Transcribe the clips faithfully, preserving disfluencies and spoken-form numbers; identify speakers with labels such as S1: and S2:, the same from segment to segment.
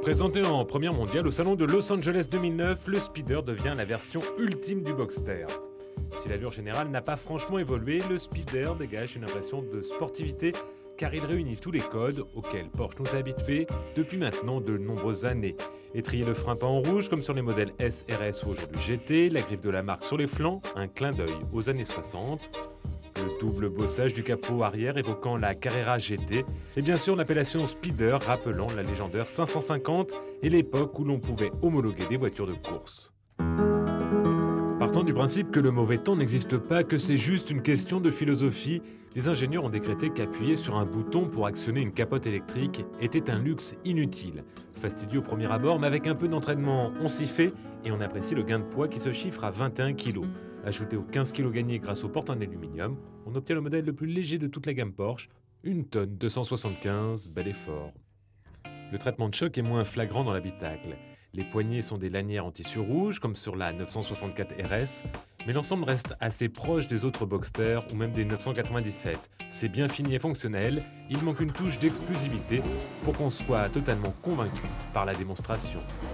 S1: Présenté en première mondiale au salon de Los Angeles deux mille neuf, le Speeder devient la version ultime du Boxster. Si l'allure générale n'a pas franchement évolué, le Speeder dégage une impression de sportivité car il réunit tous les codes auxquels Porsche nous a habitués depuis maintenant de nombreuses années. Étrier de frein peint en rouge comme sur les modèles S, R S ou aujourd'hui G T, la griffe de la marque sur les flancs, un clin d'œil aux années soixante. Le double bossage du capot arrière évoquant la Carrera G T et bien sûr l'appellation Speeder rappelant la légendaire cinq cent cinquante et l'époque où l'on pouvait homologuer des voitures de course. Partant du principe que le mauvais temps n'existe pas, que c'est juste une question de philosophie, les ingénieurs ont décrété qu'appuyer sur un bouton pour actionner une capote électrique était un luxe inutile. Fastidieux au premier abord, mais avec un peu d'entraînement, on s'y fait et on apprécie le gain de poids qui se chiffre à vingt et un kilos. Ajouté aux quinze kilos gagnés grâce aux portes en aluminium, on obtient le modèle le plus léger de toute la gamme Porsche, une tonne deux cent soixante-quinze, bel effort. Le traitement de choc est moins flagrant dans l'habitacle. Les poignées sont des lanières en tissu rouge, comme sur la neuf cent soixante-quatre R S, mais l'ensemble reste assez proche des autres Boxster ou même des neuf cent quatre-vingt-dix-sept. C'est bien fini et fonctionnel, il manque une touche d'exclusivité pour qu'on soit totalement convaincu par la démonstration.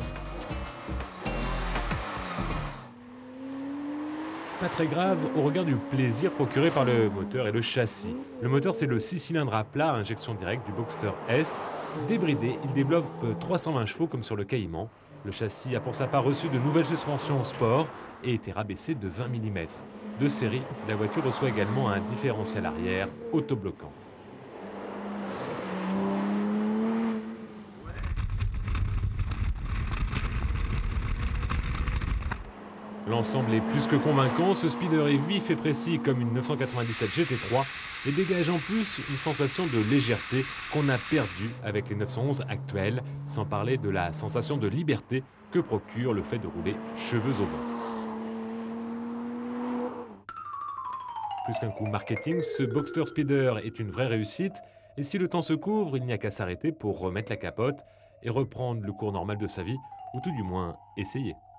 S1: Pas très grave au regard du plaisir procuré par le moteur et le châssis. Le moteur, c'est le six cylindres à plat à injection directe du Boxster S. Débridé, il développe trois cent vingt chevaux comme sur le Cayman. Le châssis a pour sa part reçu de nouvelles suspensions sport et été rabaissé de vingt millimètres. De série, la voiture reçoit également un différentiel arrière autobloquant. L'ensemble est plus que convaincant, ce Speeder est vif et précis comme une neuf cent quatre-vingt-dix-sept G T trois et dégage en plus une sensation de légèreté qu'on a perdue avec les neuf cent onze actuels, sans parler de la sensation de liberté que procure le fait de rouler cheveux au vent. Plus qu'un coup marketing, ce Boxster Speeder est une vraie réussite et si le temps se couvre, il n'y a qu'à s'arrêter pour remettre la capote et reprendre le cours normal de sa vie, ou tout du moins essayer.